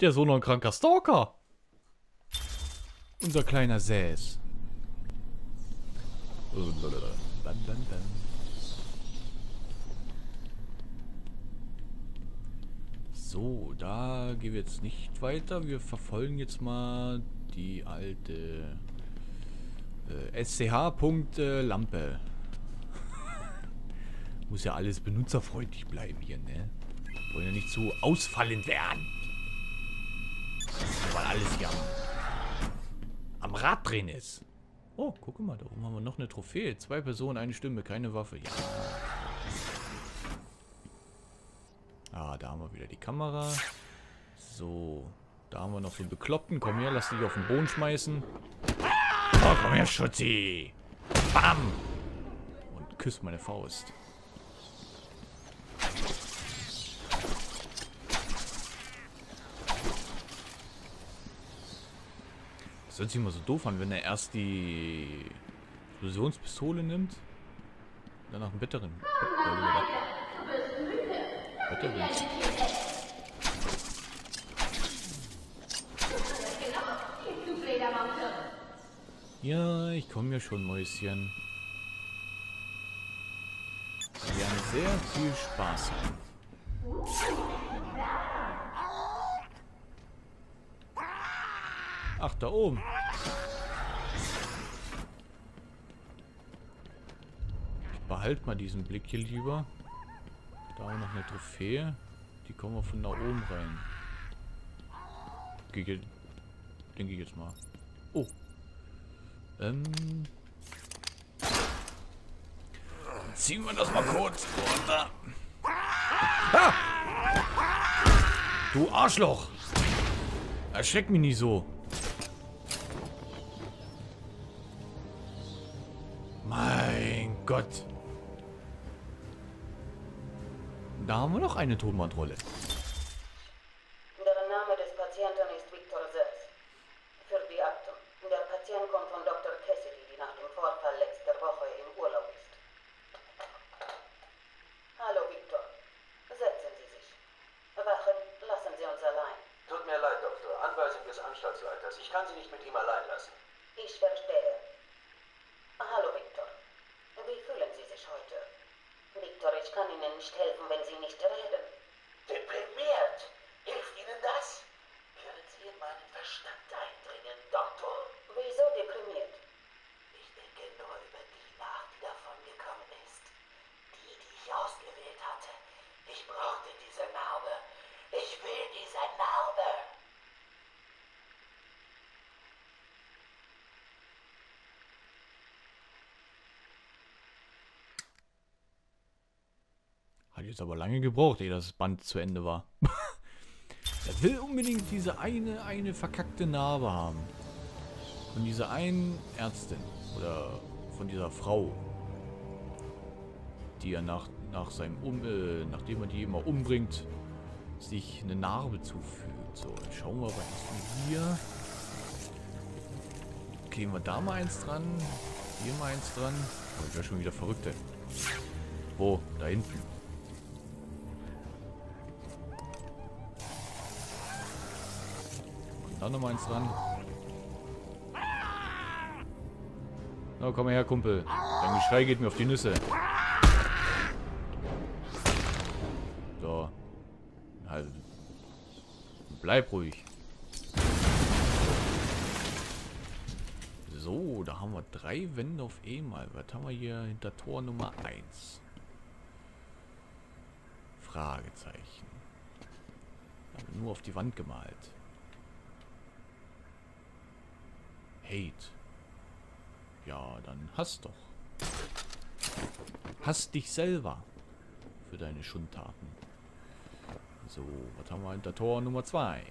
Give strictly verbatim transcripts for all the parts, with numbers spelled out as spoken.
Der ist so noch ein kranker Stalker. Unser kleiner Säß. So, da gehen wir jetzt nicht weiter. Wir verfolgen jetzt mal die alte äh, S C H-Lampe. Muss ja alles benutzerfreundlich bleiben hier, ne? Wollen ja nicht so ausfallend werden. Weil alles hier am, am Rad drin ist. Oh, guck mal, da oben haben wir noch eine Trophäe. Zwei Personen, eine Stimme, keine Waffe. Ja. Ah, da haben wir wieder die Kamera. So, da haben wir noch so einen Bekloppten. Komm her, lass dich auf den Boden schmeißen. Oh, komm her, Schutzi. Bam. Und küss meine Faust. Das hört sich immer so doof an, wenn er erst die Explosionspistole nimmt. Danach einen Betteren. Betteren. Ja, ich komme ja schon, Mäuschen. Wir werden sehr viel Spaß haben. Ach, da oben. Ich behalte mal diesen Blick hier lieber. Da haben wir noch eine Trophäe. Die kommen wir von da oben rein. Denke ich jetzt mal. Oh. Ähm. Ziehen wir das mal kurz runter. Ah! Du Arschloch! Erschreck mich nicht so. Mein Gott. Da haben wir noch eine Tonbandrolle. Der Name des Patienten ist Victor Zers. Für die Akten. Der Patient kommt von Doktor Cassidy, die nach dem Vorfall letzter Woche im Urlaub ist. Hallo Victor. Setzen Sie sich. Wachen, lassen Sie uns allein. Tut mir leid, Doktor. Anweisung des Anstaltsleiters. Ich kann Sie nicht mit ihm allein lassen. Ich verstehe. Hallo Victor. Wie fühlen Sie sich heute? Victor, ich kann Ihnen nicht helfen, wenn Sie nicht reden. Deprimiert? Hilft Ihnen das? Können Sie in meinen Verstand eindringen, Doktor? Wieso deprimiert? Ich denke nur über die nach, die davon gekommen ist. Die, die ich ausgewählt hatte. Ich brauchte diese Narbe. Ich will diese Narbe. Hat jetzt aber lange gebraucht, ehe das Band zu Ende war. Er will unbedingt diese eine, eine verkackte Narbe haben. Von dieser einen Ärztin. Oder von dieser Frau. Die er nach, nach seinem um äh, nachdem er die immer umbringt, sich eine Narbe zufügt. So, jetzt schauen wir aber erstmal hier. Kleben wir da mal eins dran. Hier mal eins dran. Oh, ich wäre schon wieder verrückt, ey. Wo? Da hinten. Da noch mal eins dran. Na, komm mal her, Kumpel. Dein Geschrei geht mir auf die Nüsse. So. Halt. Bleib ruhig. So, da haben wir drei Wände auf einmal. Was haben wir hier hinter Tor Nummer eins? Fragezeichen. Haben wir nur auf die Wand gemalt. Hate. Ja, dann hass doch. Hass dich selber für deine Schundtaten. So, was haben wir hinter Tor Nummer zwei?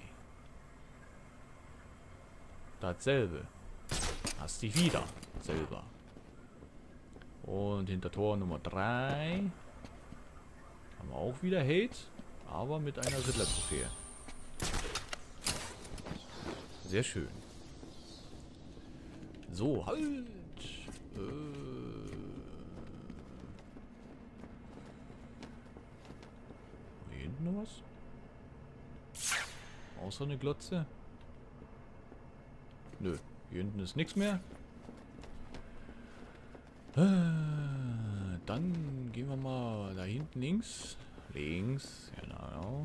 Dasselbe. Hass dich wieder selber. Und hinter Tor Nummer drei haben wir auch wieder Hate, aber mit einer Riddler-Trophäe. Sehr schön. So, halt! Äh. Hier hinten noch was? Außer eine Glotze? Nö, hier hinten ist nichts mehr. Äh, dann gehen wir mal da hinten links. Links, genau.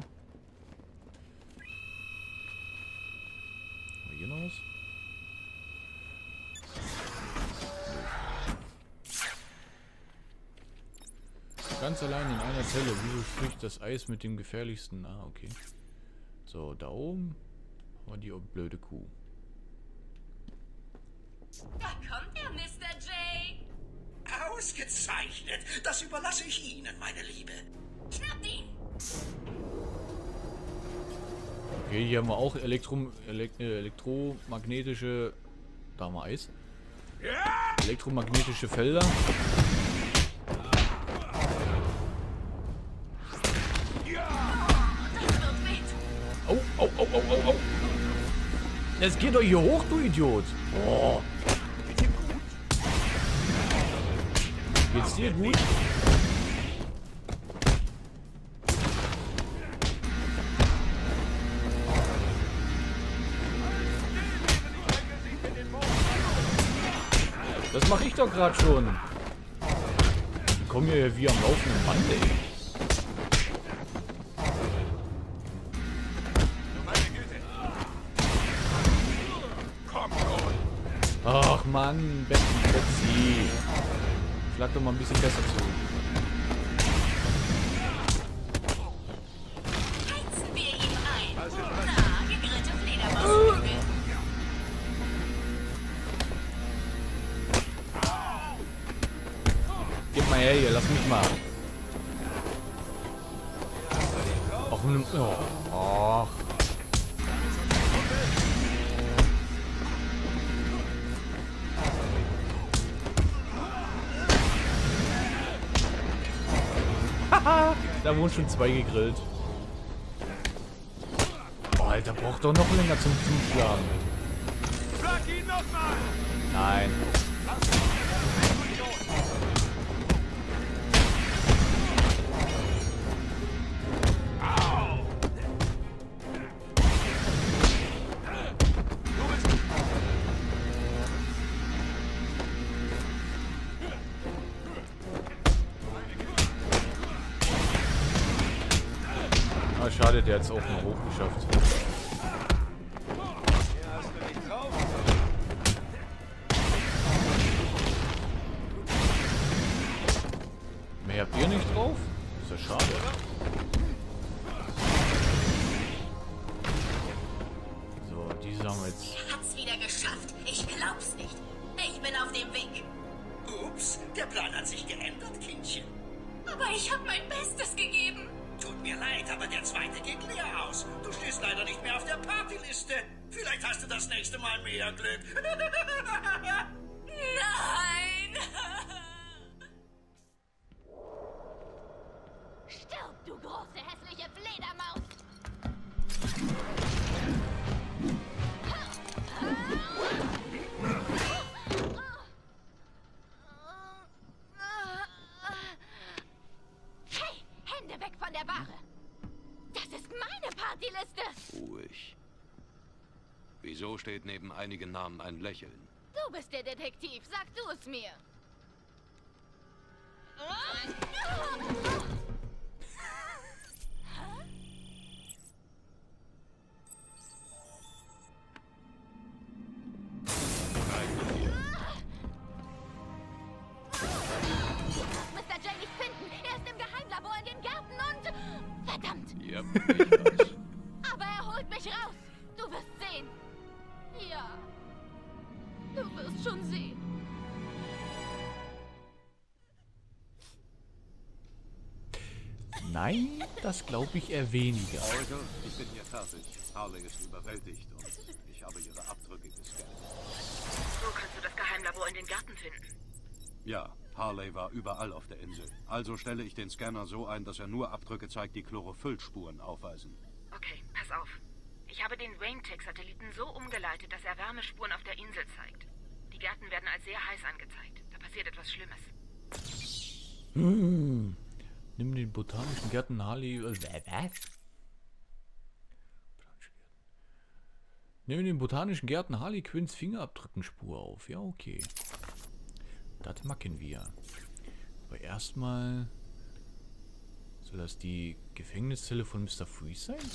Haben wir hier noch was? Ganz allein in einer Zelle. Wieso spricht das Eis mit dem gefährlichsten? Ah, okay. So, da oben haben wir die blöde Kuh. Da kommt er, Mister J. Ausgezeichnet. Das überlasse ich Ihnen, meine Liebe. Schnappt ihn! Okay, hier haben wir auch Elektro Elek äh, elektromagnetische... Da haben wir Eis. Elektromagnetische Felder. Oh, oh, oh, oh, oh, oh. Jetzt geht doch hier hoch, du Idiot. Oh. Geht's dir gut? Das mache ich doch gerade schon. Ich komme hier wie am laufenden Band, ey. Ach Mann, Betsy, Betsy. Schlag doch mal ein bisschen besser zu. Heizen wir ihm ein. Na, gegrillte Fledermausflügel. Gib mal her hier, lass mich mal. Ach, oh. Ach. Da wurden schon zwei gegrillt. Oh, Alter, braucht doch noch länger zum Zuschlagen. Schlag ihn noch mal! Nein. Ah, schade, der hat es auch noch hochgeschafft. Mehr habt ihr nicht drauf? Ist ja schade. So, diese haben wir jetzt. Er hat's wieder geschafft. Ich glaub's nicht. Ich bin auf dem Weg. Ups, der Plan hat sich geändert, Kindchen. Aber ich habe mein Bestes gegeben. Tut mir leid, aber der zweite geht leer aus. Du stehst leider nicht mehr auf der Partyliste. Vielleicht hast du das nächste Mal mehr Glück. Nein! Stirb, du große hässliche Fledermaus! Hey, Hände weg von der Ware! Das ist meine Partyliste! Ruhig. Wieso steht neben einigen Namen ein Lächeln? Du bist der Detektiv, sag du es mir! Mister J nicht finden! Er ist im Geheimlabor in den Gärten und... Verdammt! Ja, ich weiß. Aber er holt mich raus! Du wirst sehen! Ja. Du wirst schon sehen. Nein, das glaube ich eher weniger. Leute, ich bin hier fertig. Harley ist überwältigt und ich habe ihre Abdrücke gescannt. So kannst du das Geheimlabor in den Gärten finden. Ja, Harley war überall auf der Insel. Also stelle ich den Scanner so ein, dass er nur Abdrücke zeigt, die Chlorophyllspuren aufweisen. Okay, pass auf. Ich habe den Rain-Tech-Satelliten so umgeleitet, dass er Wärmespuren auf der Insel zeigt. Die Gärten werden als sehr heiß angezeigt. Da passiert etwas Schlimmes. Hm. Nimm den botanischen Gärten Harley. Äh, was? Nehmen den botanischen Gärten Harley Quinns Fingerabdrückenspur auf. Ja, okay. Das machen wir. Aber erstmal... Soll das die Gefängniszelle von Mister Freeze sein?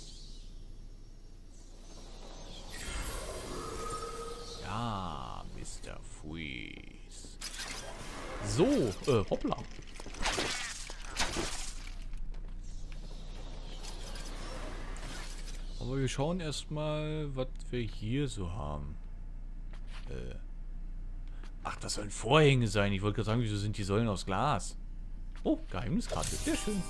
Ja, Mister Freeze. So, äh, hoppla. Aber wir schauen erstmal, was wir hier so haben. Äh. Ach, das sollen Vorhänge sein. Ich wollte gerade sagen, wieso sind die Säulen aus Glas? Oh, Geheimniskarte. Sehr schön.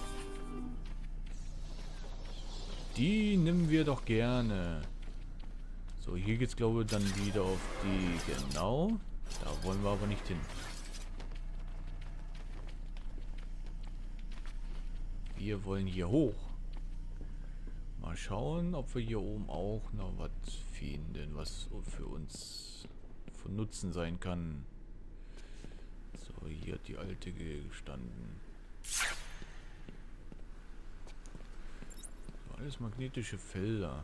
Die nehmen wir doch gerne. So, hier geht's, glaube ich, dann wieder auf die... Genau. Da wollen wir aber nicht hin. Wir wollen hier hoch. Mal schauen, ob wir hier oben auch noch was finden, was für uns von Nutzen sein kann. So, hier hat die alte gestanden. So, alles magnetische Felder.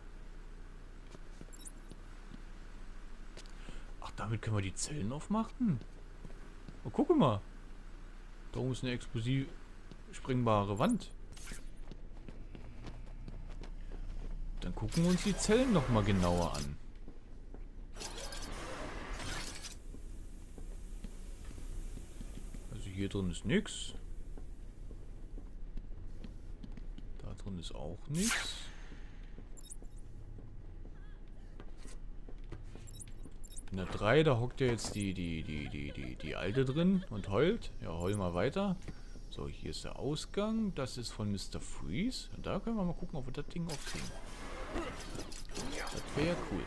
Ach, damit können wir die Zellen aufmachen? Oh, guck mal. Da oben ist eine explosiv sprengbare Wand. Dann gucken wir uns die Zellen noch mal genauer an. Also hier drin ist nichts. Da drin ist auch nichts. In der drei, da hockt ja jetzt die, die, die, die, die, die Alte drin und heult. Ja, heul mal weiter. So, hier ist der Ausgang. Das ist von Mister Freeze. Und da können wir mal gucken, ob wir das Ding aufkriegen. Das wäre cool.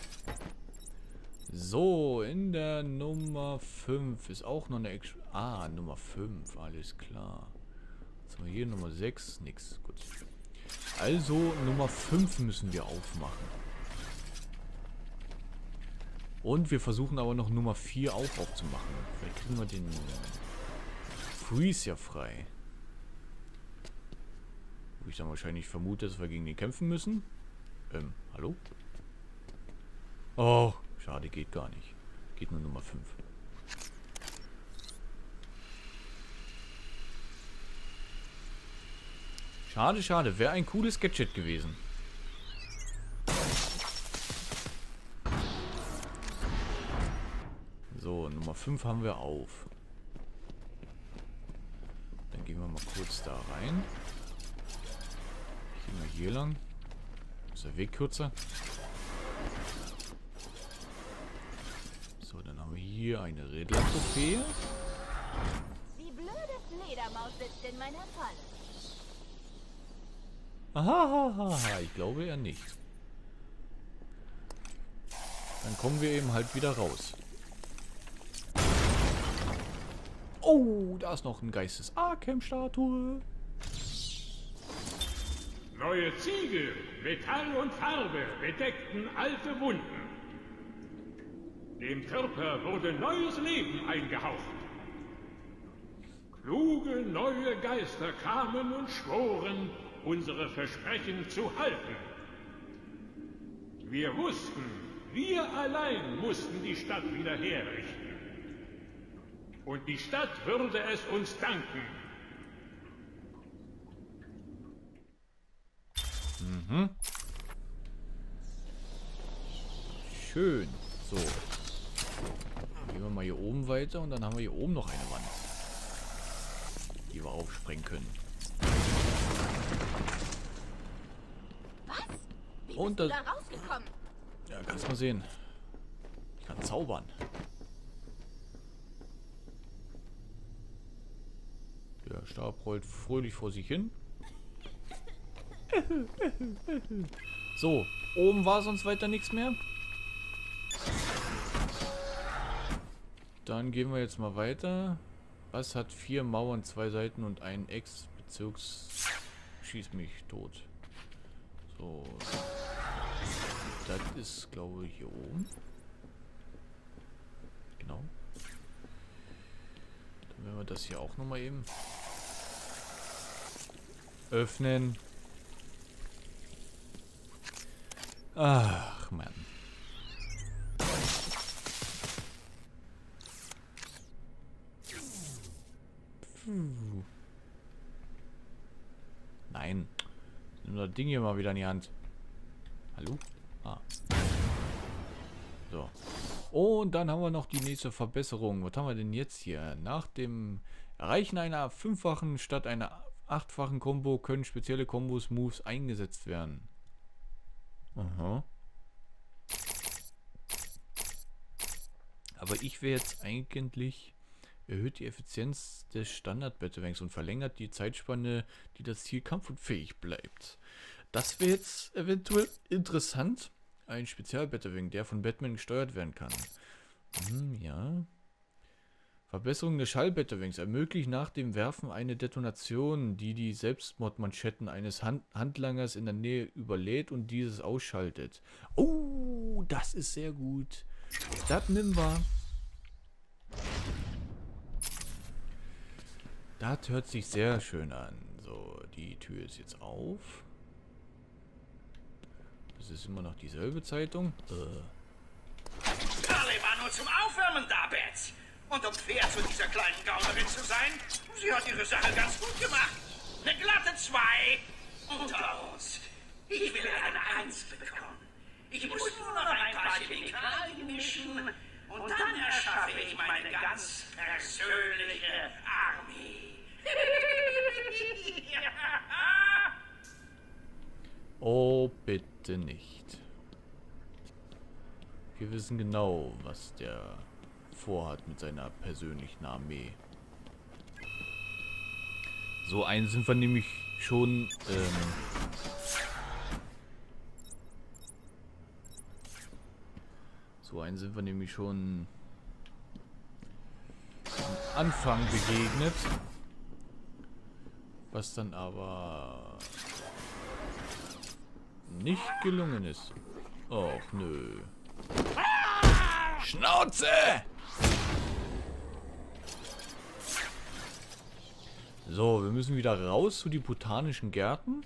So, in der Nummer fünf ist auch noch eine... Ex ah, Nummer fünf, alles klar. Was haben wir hier? Nummer sechs, nix. Gut. Also, Nummer fünf müssen wir aufmachen. Und wir versuchen aber noch Nummer vier auch aufzumachen. Vielleicht kriegen wir den Freeze ja frei. Wo ich dann wahrscheinlich vermute, dass wir gegen den kämpfen müssen. Ähm, hallo? Oh, schade, geht gar nicht. Geht nur Nummer fünf. Schade, schade. Wäre ein cooles Gadget gewesen. So, Nummer fünf haben wir auf. Dann gehen wir mal kurz da rein. Gehen wir hier lang. Ist der Weg kürzer? So, dann haben wir hier eine Redler-Trophäe. Die blöde Fledermaus sitzt in meiner Falle. Aha, ich glaube eher nicht. Dann kommen wir eben halt wieder raus. Oh, da ist noch ein Geistes-Arkham-Statue. Neue Ziegel, Metall und Farbe bedeckten alte Wunden. Dem Körper wurde neues Leben eingehaucht. Kluge neue Geister kamen und schworen, unsere Versprechen zu halten. Wir wussten, wir allein mussten die Stadt wieder herrichten. Und die Stadt würde es uns danken. Mhm. Schön. So. Gehen wir mal hier oben weiter und dann haben wir hier oben noch eine Wand, die wir aufsprengen können. Was? Wie Und bist du das- da rausgekommen? Ja, kannst mal sehen. Ich kann zaubern. Der Stab rollt fröhlich vor sich hin. So, oben war sonst weiter nichts mehr. Dann gehen wir jetzt mal weiter. Was hat vier Mauern, zwei Seiten und einen Ex-Bezirks... Schieß mich tot. So. Das ist, glaube ich, hier oben. Genau. Dann werden wir das hier auch nochmal eben öffnen. Ach, Mann. Nimm das Ding hier mal wieder in die Hand. Hallo? Ah. So. Und dann haben wir noch die nächste Verbesserung. Was haben wir denn jetzt hier? Nach dem Erreichen einer fünffachen statt einer achtfachen Combo können spezielle Kombos, Moves eingesetzt werden. Aha. Aber ich wäre jetzt eigentlich erhöht die Effizienz des Standard-Batarangs und verlängert die Zeitspanne, die das Ziel kampfunfähig bleibt. Das wäre jetzt eventuell interessant. Ein Spezial-Batarang, der von Batman gesteuert werden kann. Hm, ja. Verbesserung des Schall-Batarangs ermöglicht nach dem Werfen eine Detonation, die die Selbstmordmanschetten eines Hand Handlangers in der Nähe überlädt und dieses ausschaltet. Oh, das ist sehr gut. Das nehmen wir. Das hört sich sehr schön an. So, die Tür ist jetzt auf. Das ist immer noch dieselbe Zeitung. Äh. Carly war nur zum Aufwärmen da, Bats. Und um fair zu dieser kleinen Gaunerin zu sein, sie hat ihre Sache ganz gut gemacht. Eine glatte zwei. Unter uns. Ich will eine Eins bekommen. Ich muss nur noch ein paar Chemikalien mischen und dann erschaffe ich meine ganz persönliche Armee. Oh, bitte nicht. Wir wissen genau, was der vorhat mit seiner persönlichen Armee. So einen sind wir nämlich schon ähm, so einen sind wir nämlich schon am Anfang begegnet, was dann aber nicht gelungen ist. Och nö. Schnauze! So, wir müssen wieder raus zu die botanischen Gärten.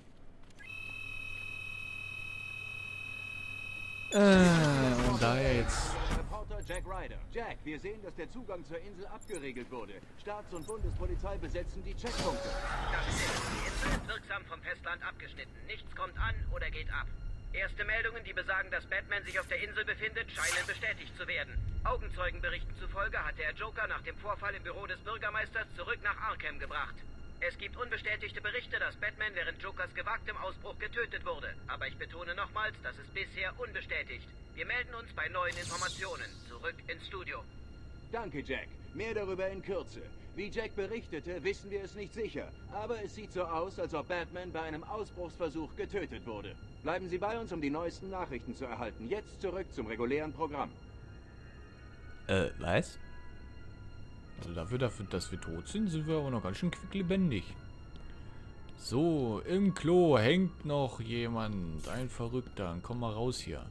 Äh, und daher jetzt... Reporter Jack Ryder. Jack, wir sehen, dass der Zugang zur Insel abgeregelt wurde. Staats- und Bundespolizei besetzen die Checkpunkte. Das ist, die Insel ist wirksam vom Festland abgeschnitten. Nichts kommt an oder geht ab. Erste Meldungen, die besagen, dass Batman sich auf der Insel befindet, scheinen bestätigt zu werden. Augenzeugenberichten zufolge hat der Joker nach dem Vorfall im Büro des Bürgermeisters zurück nach Arkham gebracht. Es gibt unbestätigte Berichte, dass Batman während Jokers gewagtem Ausbruch getötet wurde. Aber ich betone nochmals, das ist bisher unbestätigt. Wir melden uns bei neuen Informationen. Zurück ins Studio. Danke, Jack. Mehr darüber in Kürze. Wie Jack berichtete, wissen wir es nicht sicher. Aber es sieht so aus, als ob Batman bei einem Ausbruchsversuch getötet wurde. Bleiben Sie bei uns, um die neuesten Nachrichten zu erhalten. Jetzt zurück zum regulären Programm. Äh, was? Also dafür, dafür, dass wir tot sind, sind wir aber noch ganz schön quicklebendig. So, im Klo hängt noch jemand. Ein Verrückter. Dann komm mal raus hier.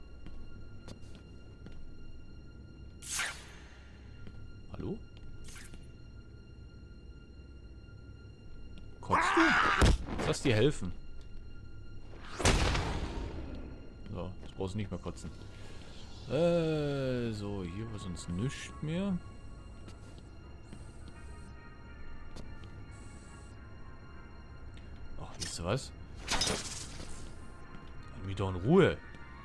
Hallo? Kotzt du? Lass dir helfen. So, jetzt brauchst du nicht mehr kotzen. Äh, so, hier war sonst nichts mehr. Ach, wisst ihr was? Lass mich doch in Ruhe.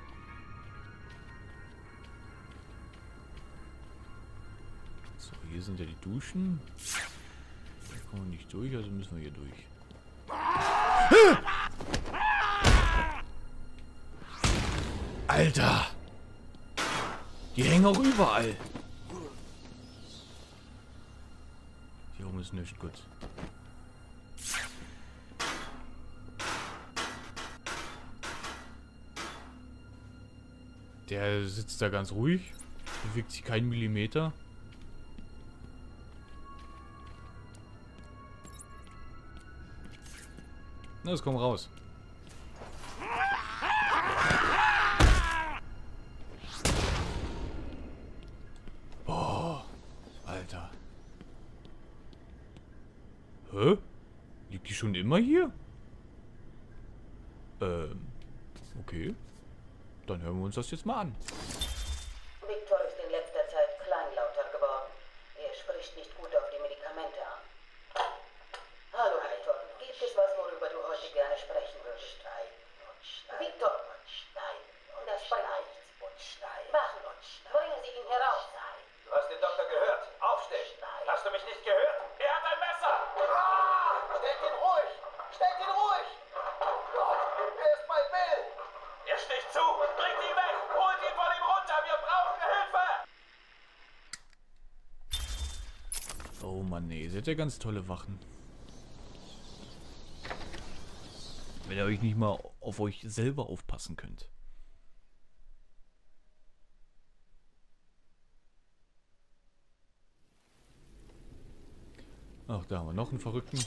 So, hier sind ja die Duschen. Da kommen wir nicht durch, also müssen wir hier durch. Alter! Die hängen auch überall. Hier oben ist nichts gut. Der sitzt da ganz ruhig. Bewegt sich keinen Millimeter. Na, es kommt raus. Boah, Alter. Hä? Liegt die schon immer hier? Ähm, okay. Dann hören wir uns das jetzt mal an. Victor ist in letzter Zeit kleinlauter geworden. Er spricht nicht gut auf die Medikamente an. Hallo, Hector. Gibt es was, worüber du heute gerne sprechen würdest? und bringt ihn weg! Holt ihn von ihm runter! Wir brauchen Hilfe! Oh Mann, nee. Ihr seid ja ganz tolle Wachen. Wenn ihr euch nicht mal auf euch selber aufpassen könnt. Ach, da haben wir noch einen Verrückten.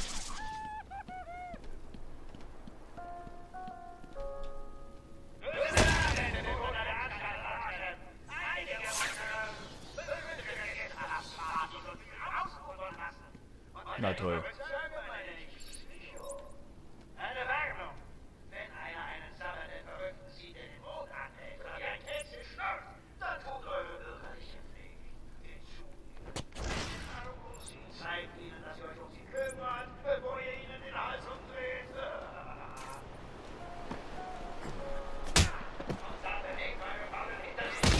Na toll. Eine Warnung. Wenn einer einen sabbernden Verrückten sieht, der den Mond anhält oder wie ein Kätzchen schnurrt, dann tut eure bürgerliche Pflicht. Hinzu. Sie zeigt ihnen, dass ihr euch um sie kümmert, bevor ihr ihnen den Hals umdreht. Und dann bewegt eure Ballen hinter sich.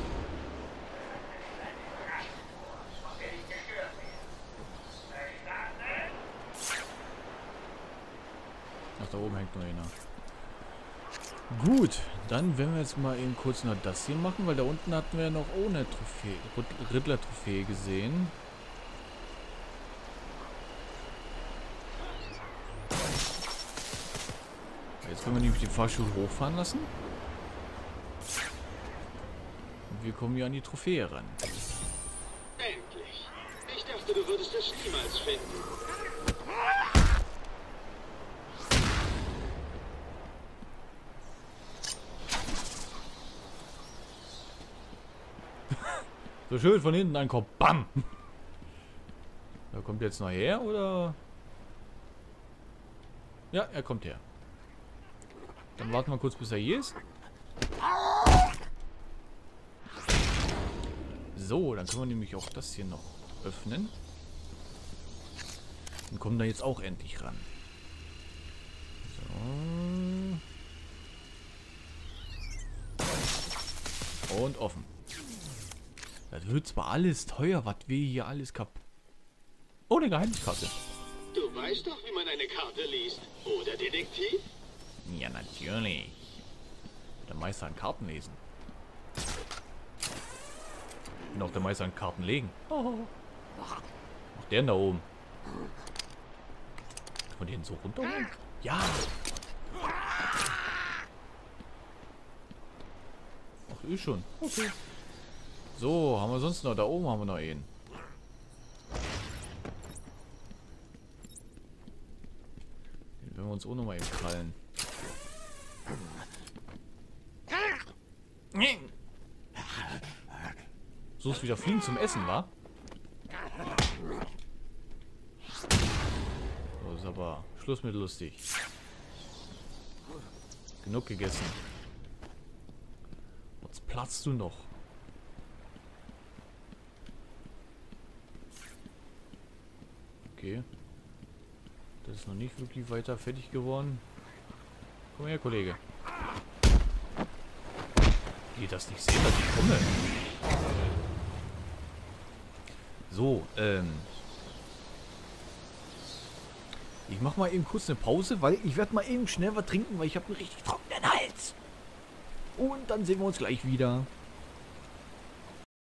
Und will nicht gestört werden. Ach, da oben hängt nur einer. Gut, dann werden wir jetzt mal eben kurz noch das hier machen, weil da unten hatten wir noch ohne Trophäe, Riddler-Trophäe gesehen. Jetzt können wir nämlich den Fahrstuhl hochfahren lassen. Und wir kommen hier an die Trophäe ran. Endlich. Ich dachte, du würdest es niemals finden. So schön von hinten ankommt. Bam! Da kommt jetzt noch her, oder? Ja, er kommt her. Dann warten wir kurz, bis er hier ist. So, dann können wir nämlich auch das hier noch öffnen. Und kommen da jetzt auch endlich ran. So. Und offen. Das wird zwar alles teuer, was wir hier alles kaputt. Oh, eine Geheimniskarte. Du weißt doch, wie man eine Karte liest, oder Detektiv? Ja, natürlich. Der Meister an Karten lesen. Und auch der Meister an Karten legen. Oh. Auch der da oben. Von denen so runter? Ja. Ach, ich schon. Okay. So, haben wir sonst noch? Da oben haben wir noch einen. Den werden wir uns auch noch mal eben krallen. So ist wieder Fliegen zum Essen, wa? So ist aber Schluss mit lustig. Genug gegessen. Jetzt platzt du noch. Okay. Das ist noch nicht wirklich weiter fertig geworden. Komm her, Kollege. Geht das nicht sehen, dass ich komme? So, ähm. Ich mach mal eben kurz eine Pause, weil ich werde mal eben schnell was trinken, weil ich habe einen richtig trockenen Hals. Und dann sehen wir uns gleich wieder.